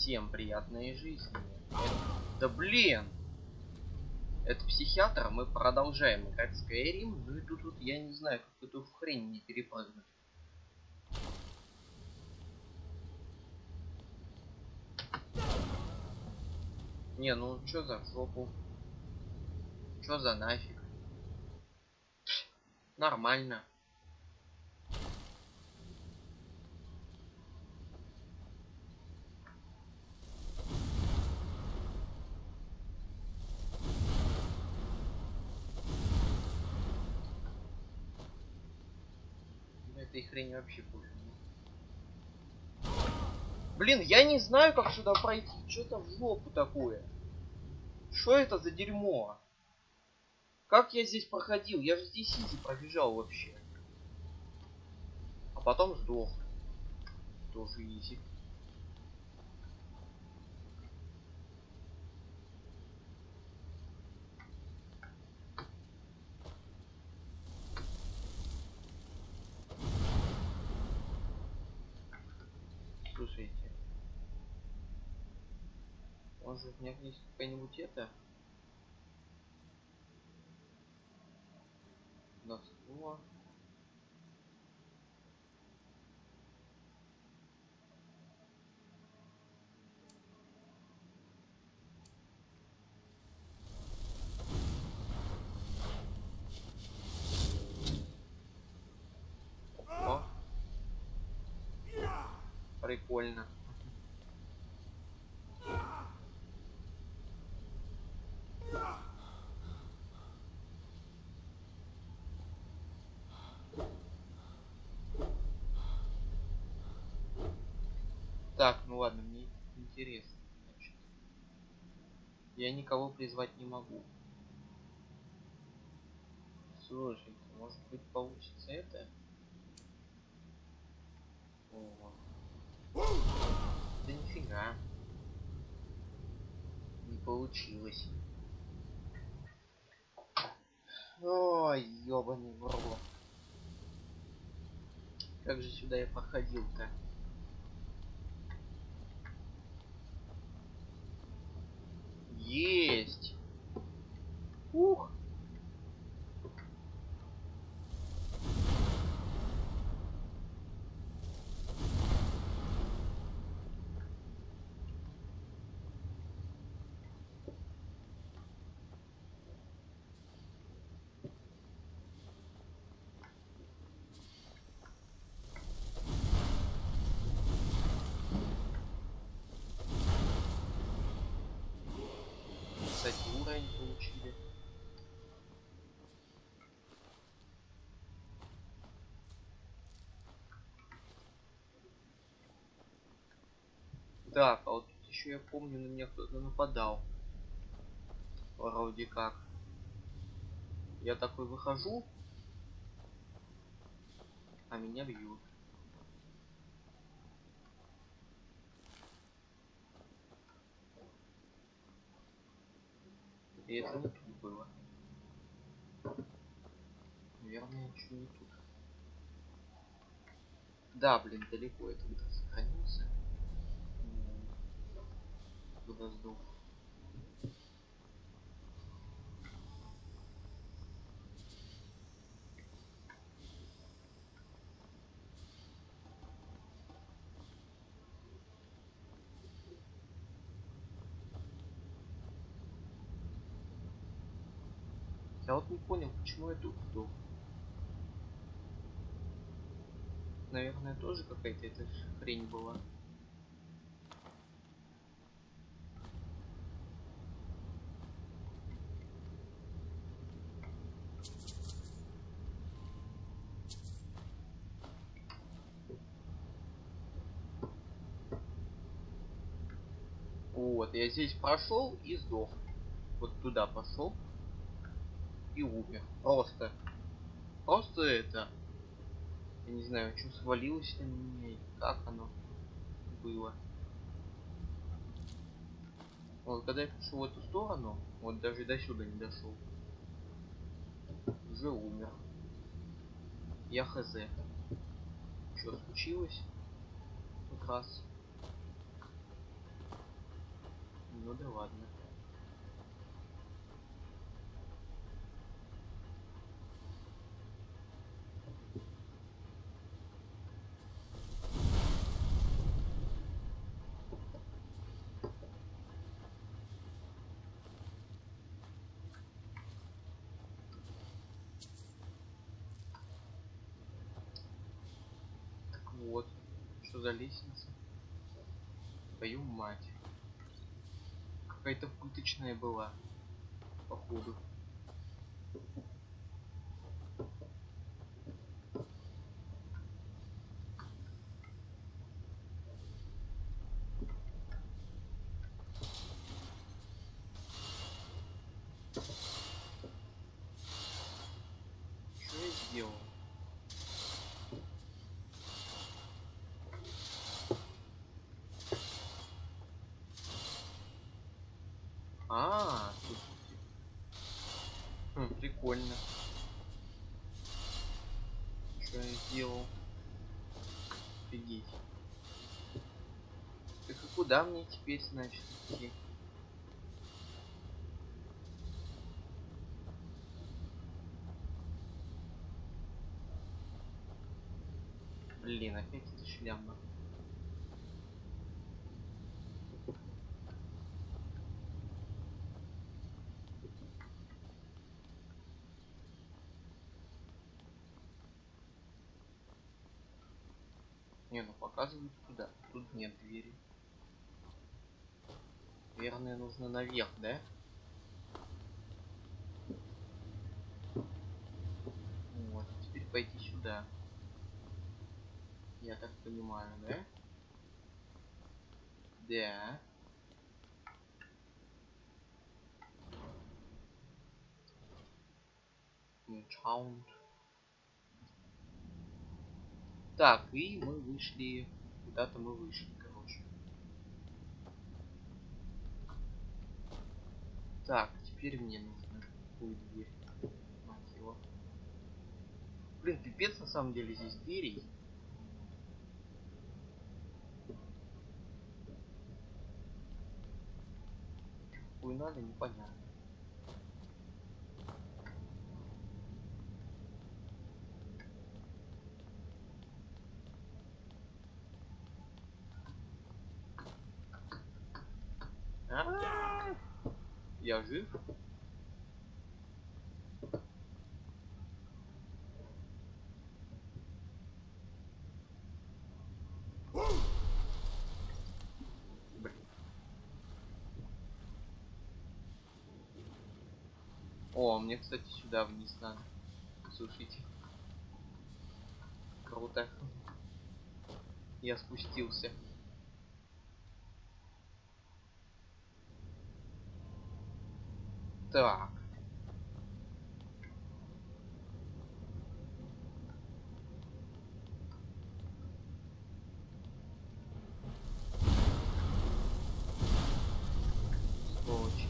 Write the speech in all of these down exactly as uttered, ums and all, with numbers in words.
Всем приятной жизни. Да блин! Это психиатр, мы продолжаем играть в Skyrim. Ну и тут вот я не знаю, как эту хрень не перепрыгнуть. Не, ну чё за жопу? Чё за нафиг? Нормально. Этой хрени вообще пофиг. Блин, я не знаю, как сюда пройти. Что-то в жопу такое. Что это за дерьмо? Как я здесь проходил? Я же здесь изи пробежал вообще. А потом сдох. Тоже изи. Слушайте. Может, у меня есть какая-нибудь это? Досло. О. Прикольно. Так, ну ладно, мне интересно, значит. Я никого призвать не могу. Слушайте, может быть получится это? О. Да нифига. Не получилось. Ой, ёбаный в рот. Как же сюда я проходил-то? Есть! Ух! Кстати, уровень получили. Так, а вот тут еще я помню, на меня кто-то нападал. Вроде как. Я такой выхожу, а меня бьют. И это не тут было. Наверное, ничего не тут. Да, блин, далеко я тогда сохранился. Куда сдох. Я вот не понял, почему я тут сдох. Наверное, тоже какая-то эта хрень была. Вот, я здесь прошел и сдох. Вот туда пошел и умер. Просто. Просто это. Я не знаю, что свалилось на меня и как оно было. Вот когда я пошел в эту сторону, вот даже до сюда не дошел. Уже умер. Я хз. Что случилось? Как раз. Ну да ладно. Так вот, что за лестница? Твою мать. Какая-то пыточная была, походу. Что я сделал? А, слушайте. Хм, прикольно. Что я сделал? Офигеть. Так и куда мне теперь, значит, идти? Блин, опять эта шляпа. Не, ну показывают куда. Тут нет двери. Наверное, нужно наверх, да? Вот, теперь пойти сюда. Я так понимаю, да? Да. Enchant. Так, и мы вышли. Куда-то мы вышли, короче. Так, теперь мне нужно какую дверь. Мать его. Блин, пипец на самом деле здесь дверей. Какую надо, непонятно. А-а-а! Я жив? Блин. О, мне, кстати, сюда вниз надо. Слушайте. Круто. Я спустился. Так. Сволочи.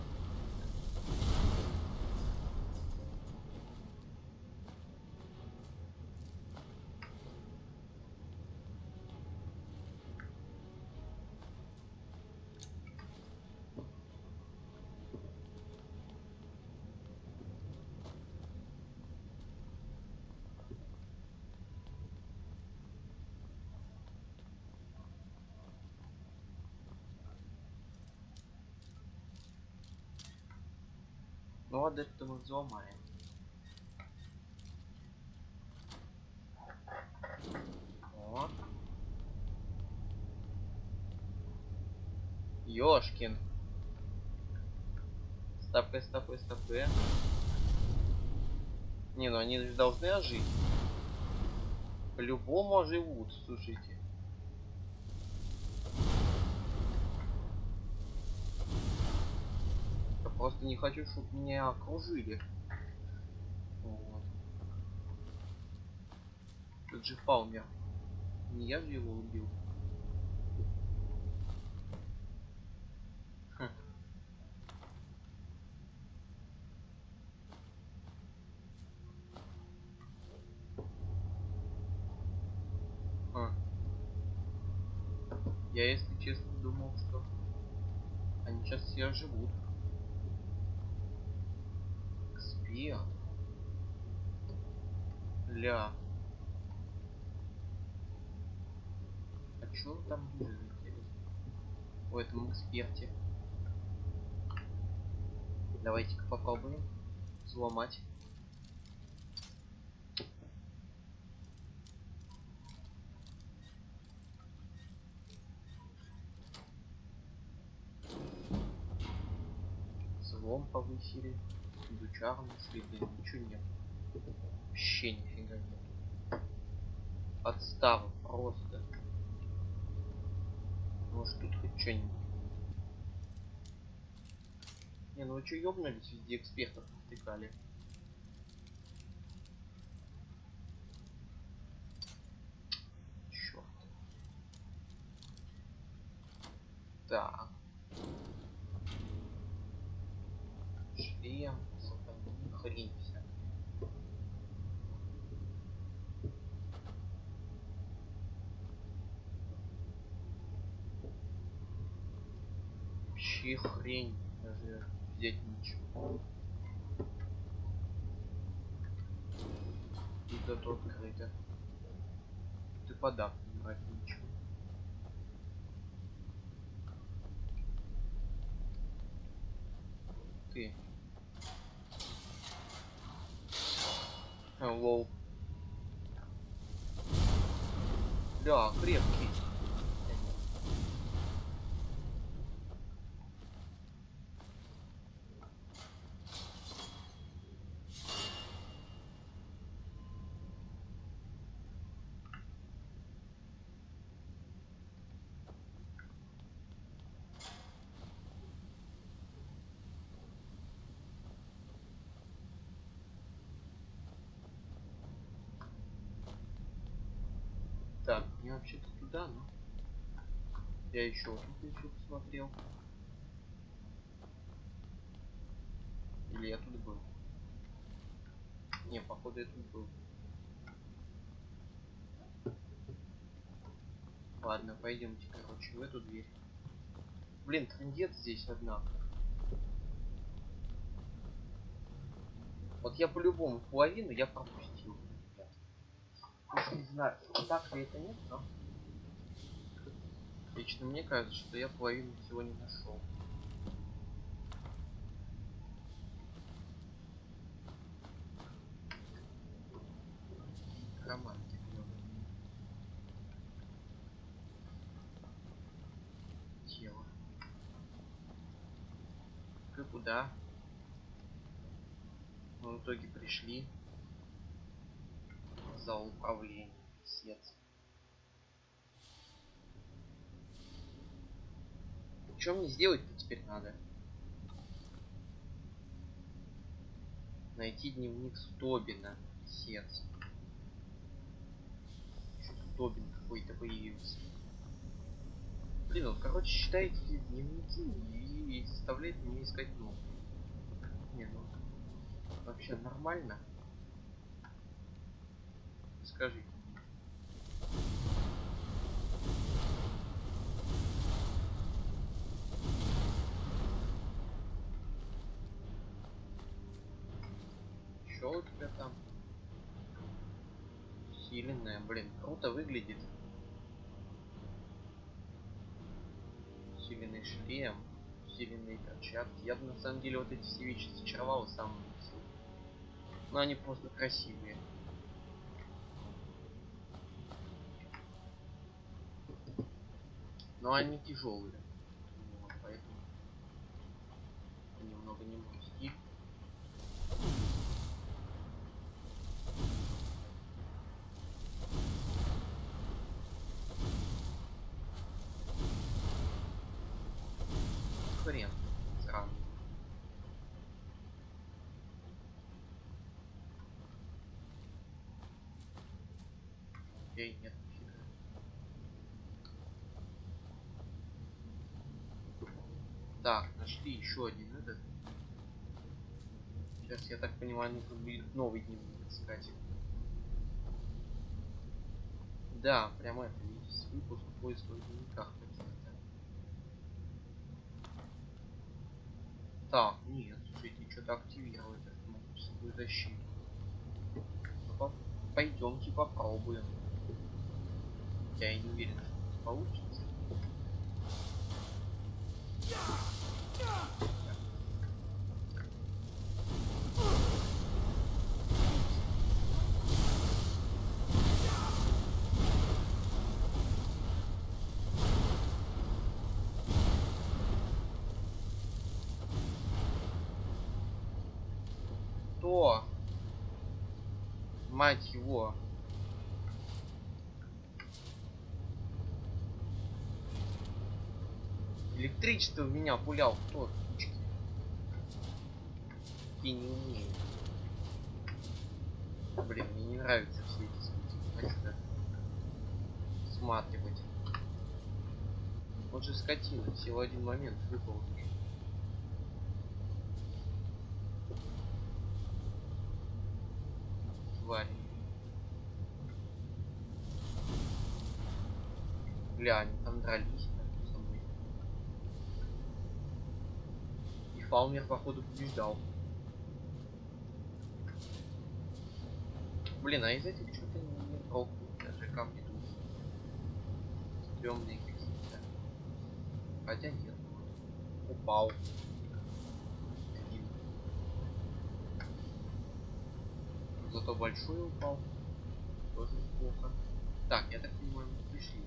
Ну, а это мы взломаем. О. Ёшкин. Стопы, стопы, стопы. Не, ну они же должны ожить. По-любому оживут, слушайте. Я просто не хочу, чтобы меня окружили. Вот. Тут же Палмер. Не я же его убил. Хм. А. Я, если честно, думал, что Они сейчас все живут. Эксперт. Ля. А чё там лежит, интересно? В этом эксперте. Давайте-ка попробуем взломать. Взлом повысили. Изучарно следы. Ничего нет. Вообще нифига нет. Подстава просто. Может тут хоть что-нибудь. Не, ну вы чё ёбнулись, везде экспертов втыкали. Чёрт. Так. Шлем, сатани, хрень вся. Вообще хрень. Даже взять ничего. И зато открыто. Ты подав, не брать ничего. Ты. А, лол. Да, крепкий. Так, мне вообще-то туда, но я еще вот тут еще посмотрел. Или я тут был? Не, походу я тут был. Ладно, пойдемте, короче, в эту дверь. Блин, трындец здесь, однако. Вот я по-любому половину я пропустил. Уж не знаю, так ли это нет, но лично мне кажется, что я половину всего не нашел. Романтик. Тело. И куда? Мы в итоге пришли в зал управления. Писец. Что мне сделать-то теперь надо? Найти дневник Стобина. Писец. Что-то Стобин какой-то появился. Блин, вот, короче, считайте дневники и заставляет меня искать новые. Не, ну вообще нормально. Скажи. Что у тебя там? Усиленная, блин, круто выглядит. Усиленный шлем, усиленные перчатки. Я бы на самом деле вот эти все вещи зачаровал и сам носил. Но они просто красивые. Но они тяжелые. Вот, поэтому немного не мой стиль. Хрен. Сраный. Окей, нет. Так, нашли еще один этот. Сейчас, я так понимаю, нужно будет новый дневник искать. Да, прямо это есть выпуск в поисковых дневниках каких-то. Так, нет, слушайте, что-то активировать эту магическую защиту. Ну, пойдемте попробуем. Я и не уверен, что это получится. Кто? Мать его. Электричество в меня пулял. Кто? Я не умею. Блин, мне не нравятся все эти звуки. Хочу сматривать. Вот же скотина, все в один момент выпал. Тварь. Бля, они там дрались со мной. И Фаумер, походу, побеждал. Блин, а из этих что-то не пробуют. Даже камни тут. Стрёмные какие-то. Хотя нет. Упал. Один. Зато большой упал. Тоже неплохо. Так, я так понимаю, мы пришли.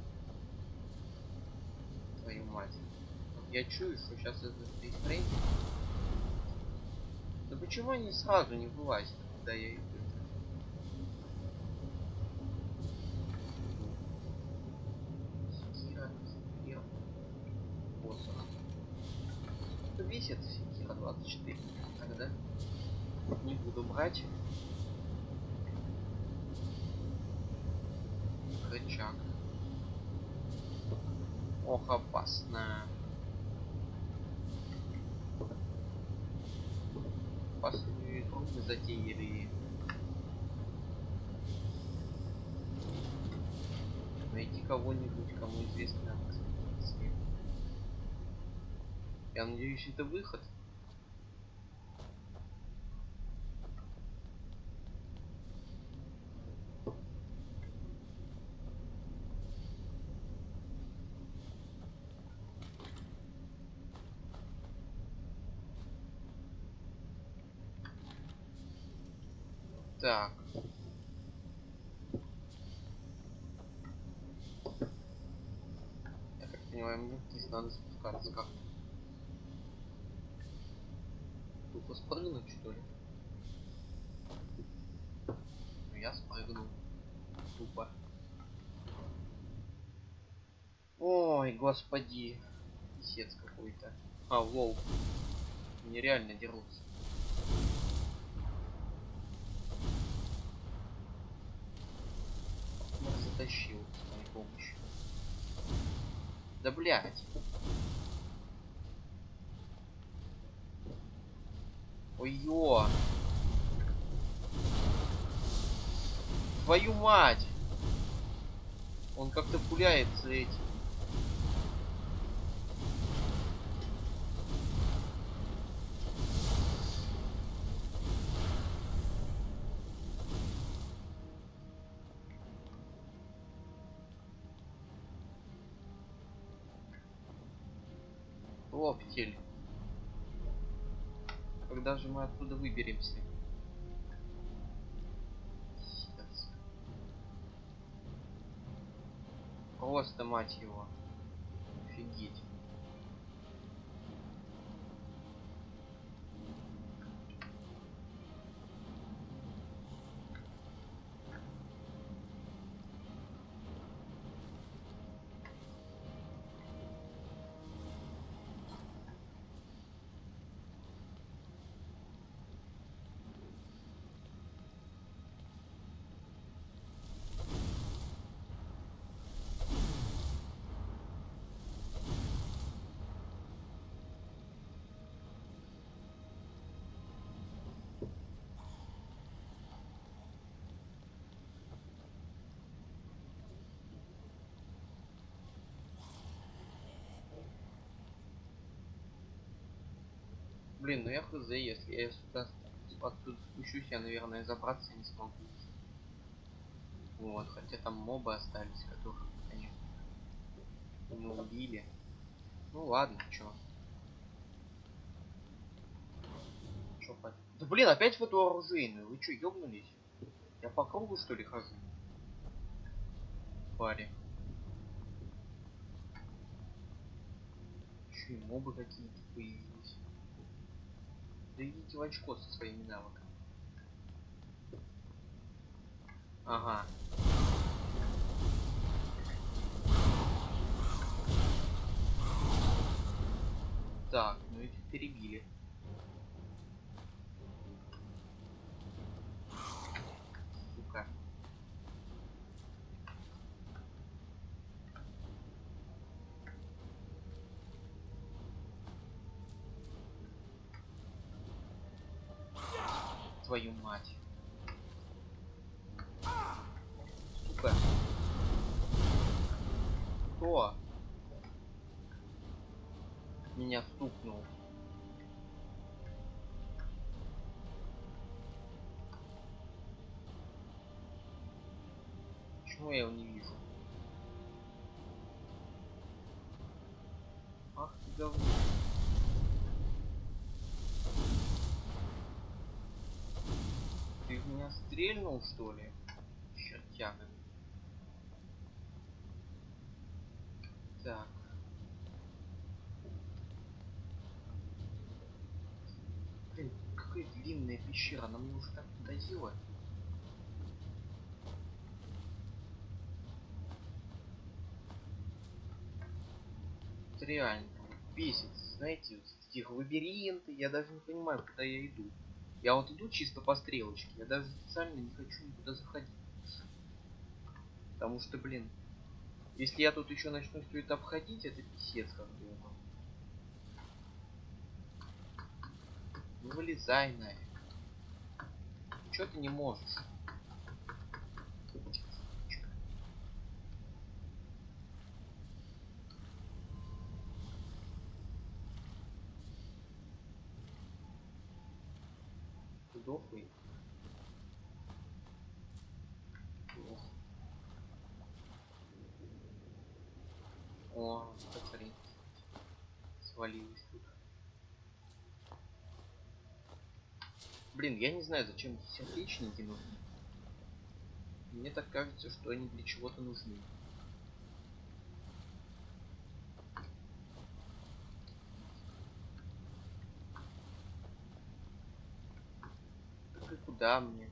Твою мать. Я чую, что сейчас это фейсфрейм. Да почему они сразу не вылазят, когда я их... Секира, Секира. Посох. Что весит Секира двадцать четыре? Тогда не буду брать. Рычаг. Ох, опасно. Опасную игру мы затеяли. Найти кого-нибудь, кому известно об экспедиции. Я надеюсь, это выход. Так. Я как понимаю, мне здесь надо спускаться как-то. Тупо спрыгнуть, что ли? Ну, я спрыгнул. Тупо. Ой, господи. Писец какой-то. А, лол. Нереально дерутся. Затащил с моей помощью. Да блять. Ой-ё. Твою мать. Он как-то пуляется этим. Лоптель. Когда же мы оттуда выберемся? Сейчас. Просто, мать его. Офигеть. Блин, ну я хз, если я сюда оттуда спущусь, я, наверное, забраться не смогу. Вот, хотя там мобы остались, которых, конечно, мы убили. Ну ладно, чё. Чё по... Да блин, опять в эту оружейную. Вы чё, ёбнулись? Я по кругу, что ли, хожу? Паре. Чё, и мобы какие-то появились. Да идите в очко со своими навыками. Ага. Так, ну этих перебили. Сука. Твою мать. Сука. Кто меня стукнул? Почему я его не вижу? Ах ты говно. Ты в меня стрельнул, что ли? Чертяга. Так. Блин, какая длинная пещера, она мне уже так надоела. Это реально бесит, знаете, вот эти лабиринты, я даже не понимаю, куда я иду. Я вот иду чисто по стрелочке, я даже специально не хочу никуда заходить. Потому что, блин, если я тут еще начну все это обходить, это писец как долго. Ну вылезай нафиг. Чё ты не можешь? Ты дохлый? Ох. О, посмотри. Свалилась тут. Блин, я не знаю, зачем эти сердечники нужны. Мне так кажется, что они для чего-то нужны. Так и куда мне?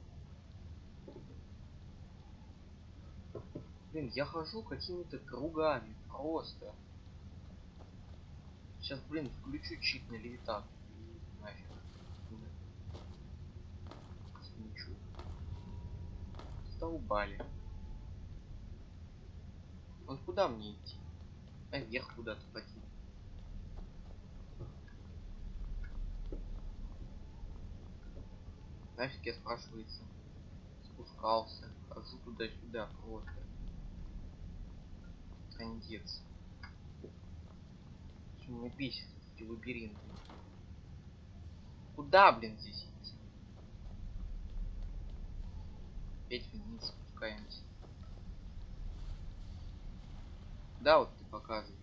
Блин, я хожу какими-то кругами. Просто. Сейчас, блин, включу чит на левитат. Нафиг. Ничего. Столбали. Вот куда мне идти? Наверх куда-то пойти. Нафиг я, спрашивается, спускался. Хожу туда-сюда просто. Трындец. Почему меня бесит эти лабиринты? Куда, блин, здесь идти? Опять вниз спускаемся. Да, вот ты показываешь.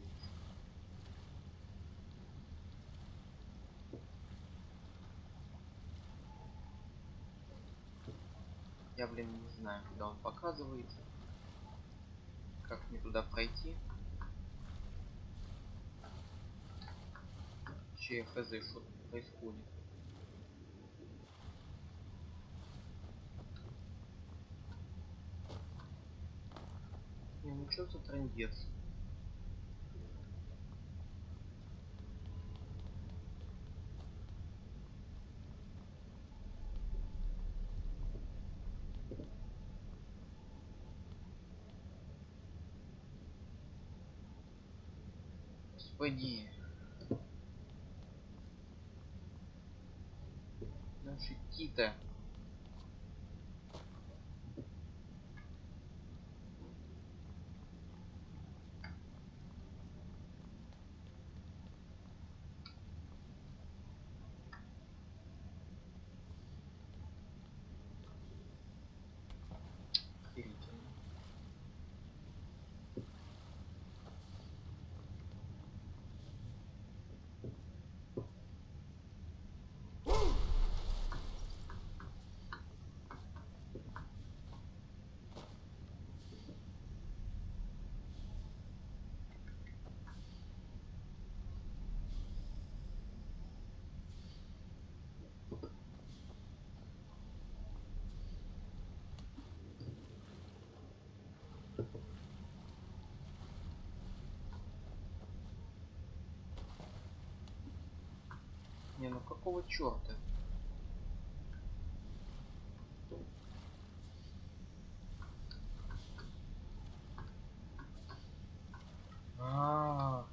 Я, блин, не знаю, куда он показывается. Как мне туда пройти? Че хз, что тут происходит? Не, ну что за трындец? Господи. Наши кита. Не, ну какого черта? А,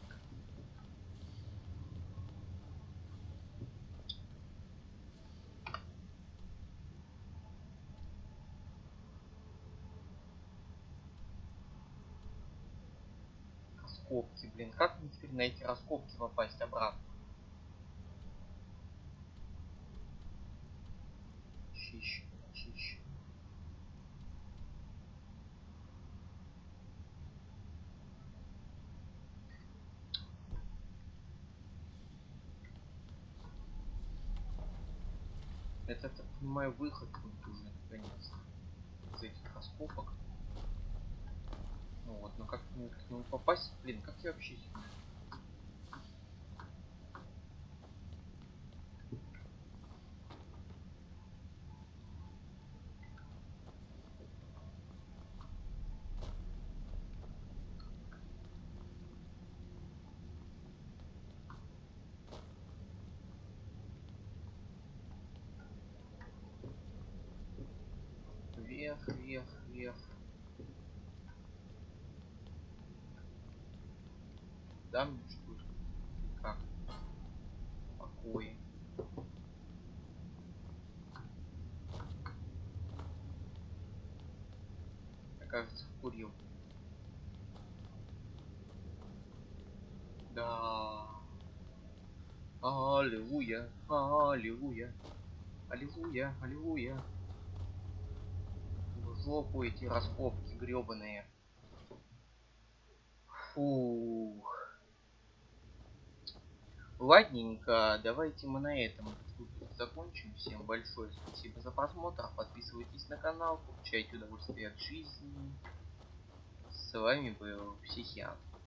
раскопки, блин, как мне теперь на эти раскопки попасть обратно? Чище, чище. Это, так понимаю, выход будет уже наконец из этих раскопок. Ну вот, но как мне к нему попасть? Блин, как я вообще сюда? Вверх, вверх, вверх. Да, мне что ли? Как? Покой. Я, кажется, курил. Да. Аллилуйя, аллилуйя, аллилуйя, аллилуйя. В жопу эти раскопки гребаные. Фух. Ладненько, давайте мы на этом тут закончим. Всем большое спасибо за просмотр. Подписывайтесь на канал, получайте удовольствие от жизни. С вами был Психиатр.